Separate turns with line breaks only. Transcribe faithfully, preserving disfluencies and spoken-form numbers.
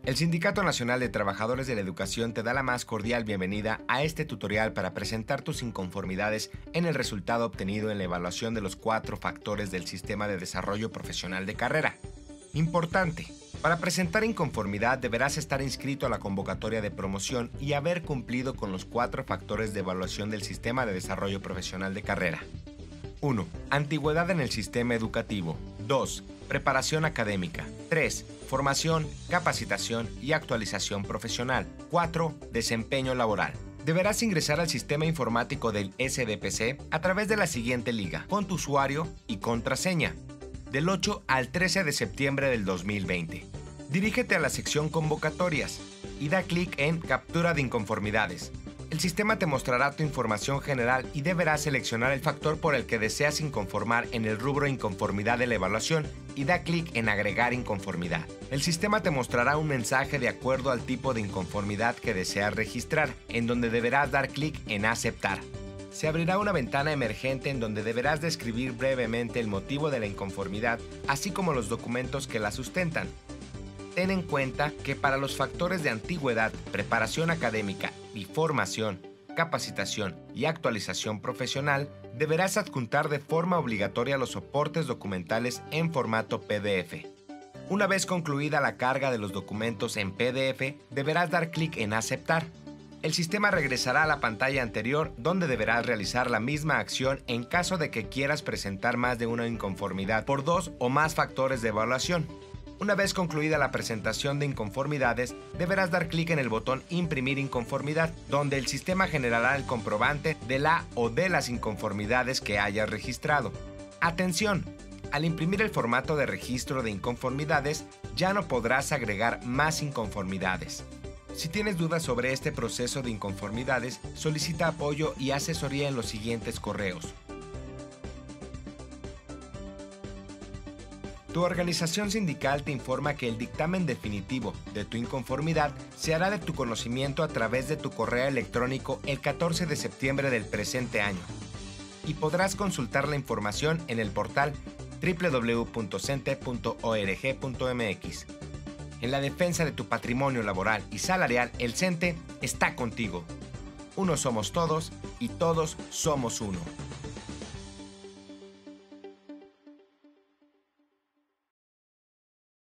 El Sindicato Nacional de Trabajadores de la Educación te da la más cordial bienvenida a este tutorial para presentar tus inconformidades en el resultado obtenido en la evaluación de los cuatro factores del Sistema de Desarrollo Profesional de Carrera. Importante: para presentar inconformidad deberás estar inscrito a la convocatoria de promoción y haber cumplido con los cuatro factores de evaluación del Sistema de Desarrollo Profesional de Carrera. uno. Antigüedad en el sistema educativo. dos. Preparación académica. tres. Formación, capacitación y actualización profesional. cuatro. Desempeño laboral. Deberás ingresar al sistema informático del S D P C a través de la siguiente liga, con tu usuario y contraseña, del ocho al trece de septiembre del dos mil veinte. Dirígete a la sección Convocatorias y da clic en Captura de inconformidades. El sistema te mostrará tu información general y deberás seleccionar el factor por el que deseas inconformar en el rubro Inconformidad de la evaluación y da clic en Agregar inconformidad. El sistema te mostrará un mensaje de acuerdo al tipo de inconformidad que deseas registrar, en donde deberás dar clic en Aceptar. Se abrirá una ventana emergente en donde deberás describir brevemente el motivo de la inconformidad, así como los documentos que la sustentan. Ten en cuenta que para los factores de antigüedad, preparación académica y formación, capacitación y actualización profesional, deberás adjuntar de forma obligatoria los soportes documentales en formato P D F. Una vez concluida la carga de los documentos en P D F, deberás dar clic en Aceptar. El sistema regresará a la pantalla anterior, donde deberás realizar la misma acción en caso de que quieras presentar más de una inconformidad por dos o más factores de evaluación. Una vez concluida la presentación de inconformidades, deberás dar clic en el botón Imprimir inconformidad, donde el sistema generará el comprobante de la o de las inconformidades que hayas registrado. ¡Atención! Al imprimir el formato de registro de inconformidades, ya no podrás agregar más inconformidades. Si tienes dudas sobre este proceso de inconformidades, solicita apoyo y asesoría en los siguientes correos. Tu organización sindical te informa que el dictamen definitivo de tu inconformidad se hará de tu conocimiento a través de tu correo electrónico el catorce de septiembre del presente año y podrás consultar la información en el portal doble u doble u doble u punto cente punto org punto m x. En la defensa de tu patrimonio laboral y salarial, el CENTE está contigo. Uno somos todos y todos somos uno.